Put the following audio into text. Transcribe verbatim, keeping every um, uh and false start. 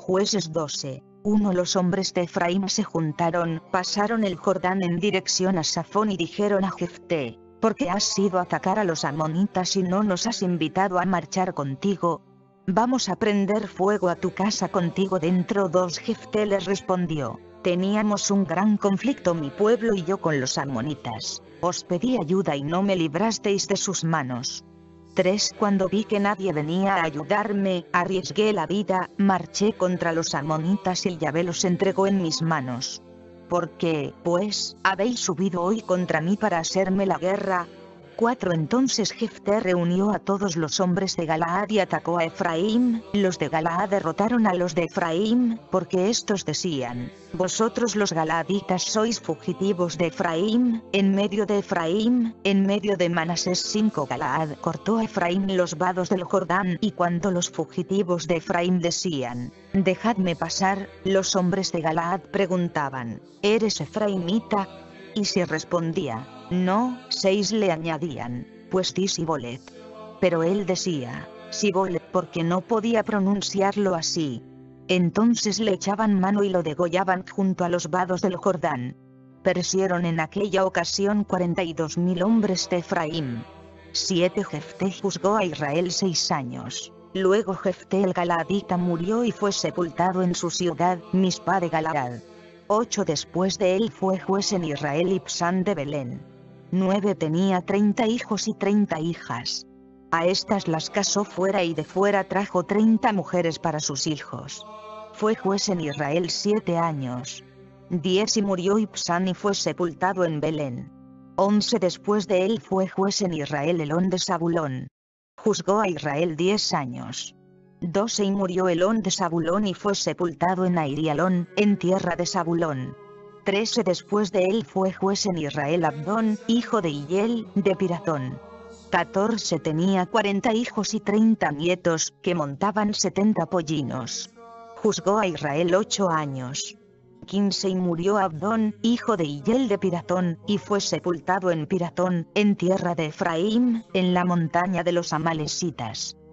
Jueces doce. uno Los hombres de Efraín se juntaron, pasaron el Jordán en dirección a Safón y dijeron a Jefté: ¿por qué has ido a atacar a los amonitas y no nos has invitado a marchar contigo? Vamos a prender fuego a tu casa contigo dentro. dos Jefté les respondió: teníamos un gran conflicto mi pueblo y yo con los amonitas. Os pedí ayuda y no me librasteis de sus manos. tres Cuando vi que nadie venía a ayudarme, arriesgué la vida, marché contra los amonitas y Yahvé los entregó en mis manos. ¿Por qué, pues, habéis subido hoy contra mí para hacerme la guerra? cuatro Entonces Jefté reunió a todos los hombres de Galaad y atacó a Efraín. Los de Galaad derrotaron a los de Efraín, porque estos decían: vosotros los galaaditas sois fugitivos de Efraín, en medio de Efraín, en medio de Manasés. cinco Galaad cortó a Efraín los vados del Jordán, y cuando los fugitivos de Efraín decían: dejadme pasar, los hombres de Galaad preguntaban: ¿eres efraimita? Y si respondía: no, seis le añadían: pues di Sibolet. Pero él decía: Sibolet, porque no podía pronunciarlo así. Entonces le echaban mano y lo degollaban junto a los vados del Jordán. Perecieron en aquella ocasión cuarenta y dos mil hombres de Efraín. siete Jefté juzgó a Israel seis años. Luego Jefté el Galaadita murió y fue sepultado en su ciudad, Mispa de Galaad. ocho Después de él fue juez en Israel Ibsán de Belén. nueve Tenía treinta hijos y treinta hijas. A estas las casó fuera y de fuera trajo treinta mujeres para sus hijos. Fue juez en Israel siete años. diez Y murió Ibsán y fue sepultado en Belén. once Después de él fue juez en Israel Elón de Zabulón. Juzgó a Israel diez años. doce Y murió Elón de Zabulón y fue sepultado en Airialón, en tierra de Zabulón. trece Después de él fue juez en Israel Abdón, hijo de Hillel, de Piratón. catorce Tenía cuarenta hijos y treinta nietos, que montaban setenta pollinos. Juzgó a Israel ocho años. quince Y murió Abdón, hijo de Hillel de Piratón, y fue sepultado en Piratón, en tierra de Efraín, en la montaña de los amalecitas.